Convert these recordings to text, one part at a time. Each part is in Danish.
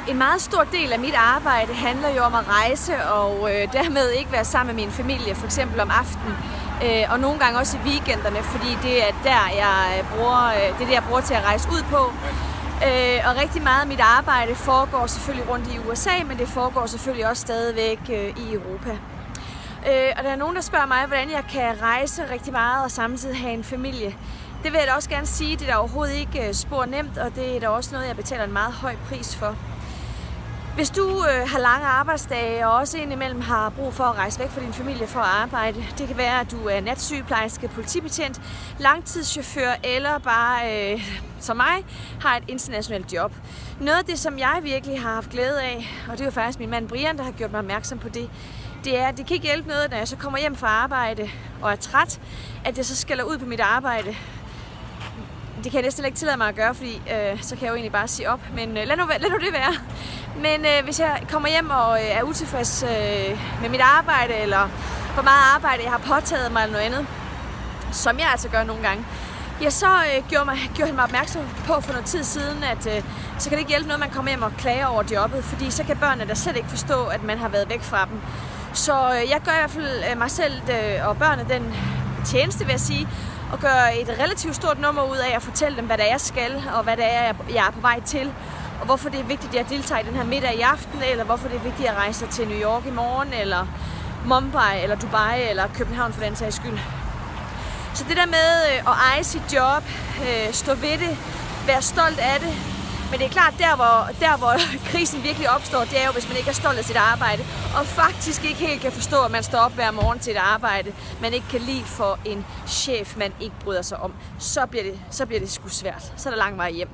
En meget stor del af mit arbejde handler jo om at rejse og dermed ikke være sammen med min familie, for eksempel om aftenen. Og nogle gange også i weekenderne, fordi det er der, jeg bruger til at rejse ud på. Og rigtig meget af mit arbejde foregår selvfølgelig rundt i USA, men det foregår selvfølgelig også stadigvæk i Europa. Og der er nogen, der spørger mig, hvordan jeg kan rejse rigtig meget og samtidig have en familie. Det vil jeg da også gerne sige, det er da overhovedet ikke spor nemt, og det er da også noget, jeg betaler en meget høj pris for. Hvis du har lange arbejdsdage og også indimellem har brug for at rejse væk fra din familie for at arbejde, det kan være, at du er natsygeplejerske, politibetjent, langtidschauffør eller bare, som mig, har et internationalt job. Noget af det, som jeg virkelig har haft glæde af, og det er jo faktisk min mand Brian, der har gjort mig opmærksom på det, det er, at det kan ikke hjælpe noget, når jeg så kommer hjem fra arbejde og er træt, at jeg så skælder ud på mit arbejde. Det kan jeg næsten ikke tillade mig at gøre, fordi så kan jeg jo egentlig bare sige op, men lad nu det være. Men hvis jeg kommer hjem og er utilfreds med mit arbejde, eller hvor meget arbejde jeg har påtaget mig eller noget andet, som jeg altså gør nogle gange, ja, så gjorde han mig opmærksom på for noget tid siden, at så kan det ikke hjælpe noget, man kommer hjem og klager over jobbet, fordi så kan børnene da slet ikke forstå, at man har været væk fra dem. Så jeg gør i hvert fald mig selv og børnene den tjeneste, vil jeg sige, og gøre et relativt stort nummer ud af at fortælle dem, hvad det er, jeg skal, og hvad det er, jeg er på vej til, og hvorfor det er vigtigt, at jeg deltager i den her middag i aften, eller hvorfor det er vigtigt, at jeg rejser til New York i morgen, eller Mumbai, eller Dubai, eller København for den sags skyld. Så det der med at eje sit job, stå ved det, være stolt af det, men det er klart, der hvor krisen virkelig opstår, det er jo, hvis man ikke er stolt af sit arbejde, og faktisk ikke helt kan forstå, at man står op hver morgen til et arbejde, man ikke kan lide for en chef, man ikke bryder sig om. Så bliver det sgu svært. Så er der lang vej hjem.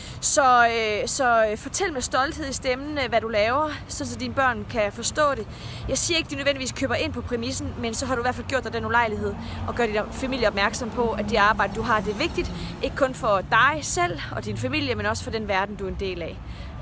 Så fortæl med stolthed i stemmen, hvad du laver, så dine børn kan forstå det. Jeg siger ikke, at de nødvendigvis køber ind på præmissen, men så har du i hvert fald gjort dig den ulejlighed og gør din familie opmærksom på, at det arbejde, du har, det er vigtigt. Ikke kun for dig selv og din familie, men også for den verden, du er en del af.